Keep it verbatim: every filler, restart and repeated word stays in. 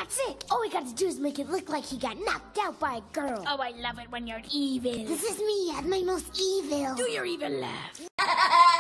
That's it. All we got to do is make it look like he got knocked out by a girl. Oh, I love it when you're evil. This is me at my most evil. Do your evil laugh.